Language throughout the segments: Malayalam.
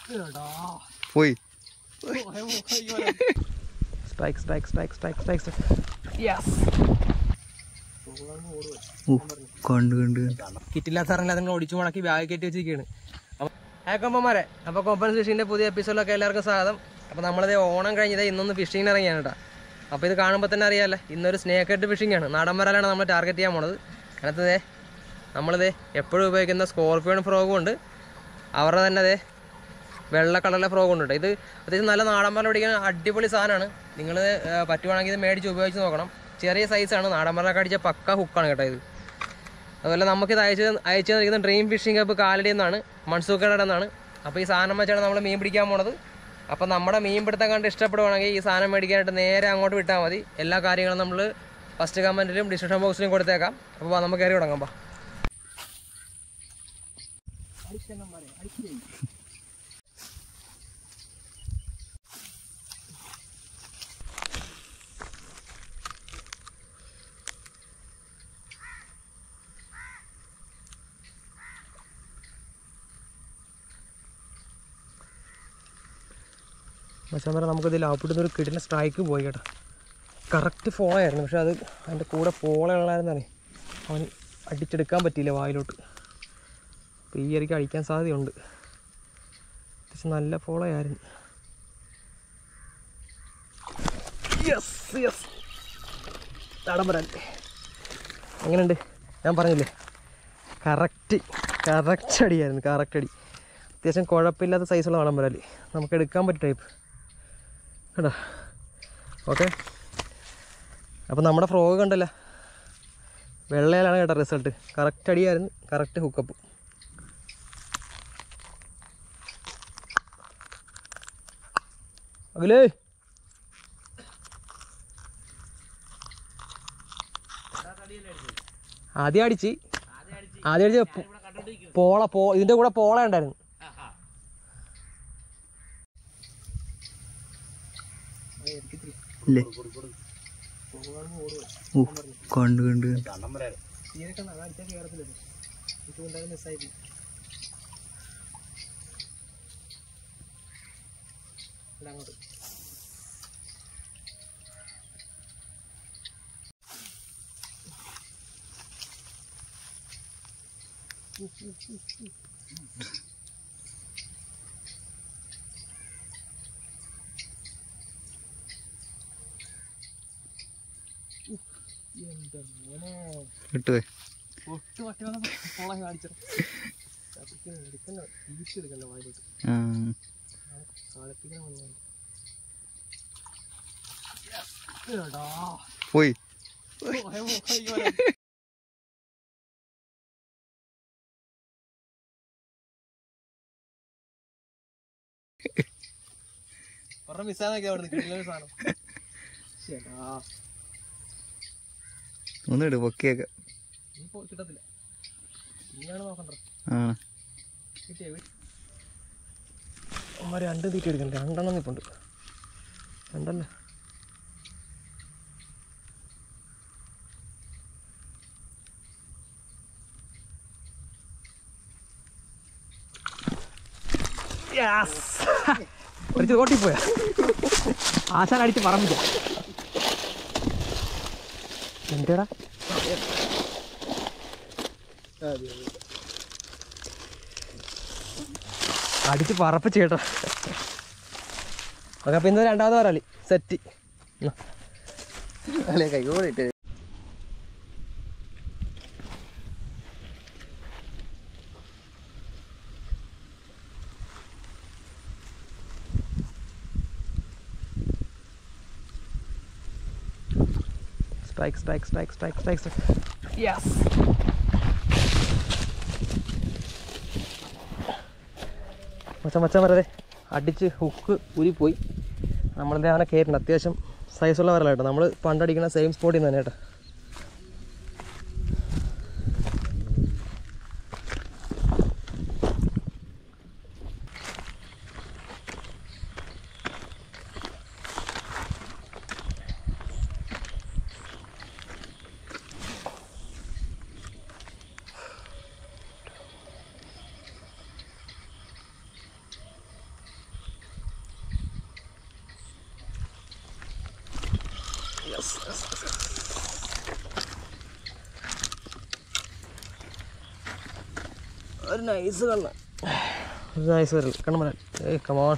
പോയി. Strike strike strike strike strike. Yes. കണ്ട് കണ്ട് കിറ്റില്ലാത്ത സാറല്ല അതിനെ ഒടിച്ചു മുടക്കി ബാഗ് കയറ്റി വെച്ചിരിക്കുകയാണ്. കൊമ്പന്മാരെ, അപ്പോൾ കൊമ്പൻ ഫിഷിങ്ങിൻ്റെ പുതിയ എപ്പിസോഡിലൊക്കെ എല്ലാവർക്കും സ്വാഗതം. അപ്പോൾ നമ്മളിത് ഓണം കഴിഞ്ഞത് ഇന്നൊന്ന് ഫിഷിങ്ങിന് ഇറങ്ങിയാണ് കേട്ടോ. അപ്പോൾ ഇത് കാണുമ്പോൾ തന്നെ അറിയാമല്ലോ, ഇന്നൊരു സ്നേക്ക് ഹെഡ് ഫിഷിംഗ് ആണ്. നാടൻ വരാലാണ് നമ്മൾ ടാർഗറ്റ് ചെയ്യാൻ പോണത്. അതിനകത്ത് നമ്മളിത് എപ്പോഴും ഉപയോഗിക്കുന്ന സ്കോർപ്പിയോൺ ഫ്രോഗും ഉണ്ട്, അവരുടെ തന്നെ വെള്ള കളറിലെ ഫ്രോഗും ഉണ്ട്. ഇത് അത്യാവശ്യം നല്ല നാടൻ വല പിടിക്കാൻ അടിപൊളി സാധനമാണ്. നിങ്ങൾ പറ്റുവാണെങ്കിൽ ഇത് മേടിച്ച് ഉപയോഗിച്ച് നോക്കണം. ചെറിയ സൈസാണ്, നാടൻ വലൊക്കെ അടിച്ച പക്ക ഹുക്കാണ് കേട്ടോ ഇത്. അതുപോലെ നമുക്കിത് അയച്ചു തന്നിരിക്കുന്ന ഡ്രീം ഫിഷിംഗ് ഹബ് കാലടി എന്നാണ്, മൺസൂക്കയുടെ എന്നാണ്. അപ്പോൾ ഈ സാധനം വെച്ചാണ് നമ്മൾ മീൻ പിടിക്കാൻ പോണത്. അപ്പോൾ നമ്മുടെ മീൻ പിടുത്തം കണ്ട് ഇഷ്ടപ്പെടുവാണെങ്കിൽ ഈ സാധനം മേടിക്കാനായിട്ട് നേരെ അങ്ങോട്ട് വിട്ടാൽ മതി. എല്ലാ കാര്യങ്ങളും നമ്മൾ ഫസ്റ്റ് കമൻറ്റിലും ഡിസ്ക്രിപ്ഷൻ ബോക്സിലും കൊടുത്തേക്കാം. അപ്പോൾ നമുക്ക് കയറി തുടങ്ങാം. പക്ഷേ നമുക്കിതിൽ ഔപ്പിട്ടുന്നൊരു കിടിലൻ സ്ട്രൈക്ക് പോയി കേട്ടോ. കറക്റ്റ് ഫോളായിരുന്നു, പക്ഷെ അത് അതിൻ്റെ കൂടെ പോളയുള്ളായിരുന്നാണ് അവന് അടിച്ചെടുക്കാൻ പറ്റിയില്ല വായിലോട്ട്. അപ്പോൾ ഈ ഇടയ്ക്ക് അടിക്കാൻ സാധ്യതയുണ്ട്. പക്ഷെ നല്ല ഫോളയായിരുന്നു. യെസ് യെസ്, തടം വരാല്ലേ. എങ്ങനെയുണ്ട്? ഞാൻ പറഞ്ഞില്ലേ, കറക്റ്റ് അടിയായിരുന്നു. കറക്റ്റ് അടി, അത്യാവശ്യം കുഴപ്പമില്ലാത്ത സൈസുള്ള വടം വരാല്, നമുക്ക് എടുക്കാൻ പറ്റിയ ടൈപ്പ് കേട്ടോ. ഓക്കെ, അപ്പോൾ നമ്മുടെ ഫ്രോഗ് കണ്ടല്ലോ, വെള്ളയിലാണ് കേട്ടോ റിസൾട്ട്. കറക്റ്റ് അടിയായിരുന്നു, കറക്റ്റ് ഹുക്കപ്പ്. അഖിലേ, ആദ്യം അടിച്ച് ഇതിൻ്റെ കൂടെ പോള ഉണ്ടായിരുന്നു. കണ്ട് കണ്ട് കിട്ടുവേ. പോയി. ഒന്നിട് പൊക്കിയൊക്കെ കിട്ടത്തില്ല. രണ്ട് തീറ്റ എടുക്കണ്ട, രണ്ടെണ്ണം നിൽപ്പുണ്ട്. രണ്ടല്ലേ? അടിച്ച് ഓട്ടിപ്പോയാ, ആശാൻ അടിച്ച് പറമ്പില്ല. എന്റെടാ അടിച്ച് പറപ്പിച്ച് കേട്ടോ. ഓക്കെ, അപ്പോൾ ഇന്ന് രണ്ടാമത് വരാളി സെറ്റ് അല്ലേ, കൈകോടിട്ട്. Strike strike strike strike strike. Yes. മച്ചാൻ വരതെ അടിച്ച് ഹുക്ക് ഉരിപ്പോയി. നമ്മളെന്താ അവനെ കയറ്റുണ്ട്. അത്യാവശ്യം സൈസുള്ള വരല കേട്ടോ. നമ്മൾ പണ്ടടിക്കുന്ന സെയിം സ്പോട്ടിൽ നിന്ന് തന്നെ കേട്ടോ. ഒരു നൈസ് കണ്ണ, ഒരു നൈസ് വരൽ കണ്ണ. കമോൺ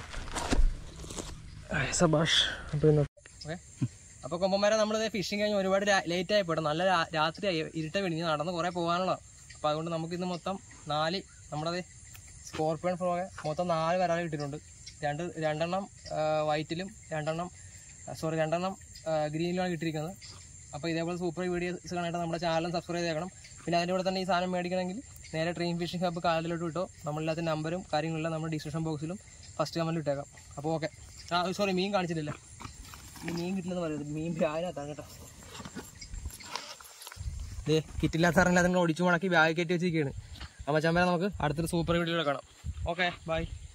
സബാഷ്. ഓക്കെ, അപ്പോൾ കൊമ്പന്മാരെ നമ്മളിത് ഫിഷിങ് കഴിഞ്ഞ് ഒരുപാട് ലേറ്റ് ആയി പോട്ടെ. നല്ല രാത്രിയായി, ഇരുട്ട വെടിഞ്ഞ് നടന്ന് കുറേ പോകാനുള്ളതാണ്. അപ്പോൾ അതുകൊണ്ട് നമുക്കിന്ന് മൊത്തം 4 നമ്മുടെ സ്കോർപ്പിയൻ ഫ്രോയെ മൊത്തം 4 വരാൽ കിട്ടിയിട്ടുണ്ട്. രണ്ടെണ്ണം വൈറ്റിലും 2 ഗ്രീനിലുമാണ് കിട്ടിയിരിക്കുന്നത്. അപ്പോൾ ഇതേപോലെ സൂപ്പർ വീഡിയോസ് കാണാനായിട്ട് നമ്മുടെ ചാനലും സബ്സ്ക്രൈബ് ചെയ്യണം. പിന്നെ അതിൻ്റെ കൂടെ തന്നെ ഈ സാധനം മേടിക്കണമെങ്കിൽ നേരെ ഡ്രീം ഫിഷിംഗ് ഹബ്ബ് കാലിലോട്ട് വിട്ടോ. നമ്മളില്ലാത്ത നമ്പറും കാര്യങ്ങളെല്ലാം നമ്മുടെ ഡിസ്ക്രിപ്ഷൻ ബോക്സിലും ഫസ്റ്റ് കമൻറ്റിൽ ഇട്ടേക്കാം. അപ്പോൾ ഓക്കെ. സോറി, മീൻ കാണിച്ചിട്ടില്ല. മീൻ കിട്ടില്ലെന്ന് പറയുന്നത്, മീൻ ബാഗിനകത്താണ് കേട്ടോ. ഇതേ കിറ്റില്ലാത്ത സാറില്ലാതെ നിങ്ങൾ ഒടിച്ചു മുടക്കി ബാഗ് കയറ്റി വെച്ചിരിക്കുകയാണ്. അപ്പോൾ ചമ്പര നമുക്ക് അടുത്തൊരു സൂപ്പർ വീഡിയോയിൽ കാണാം. Okay, by.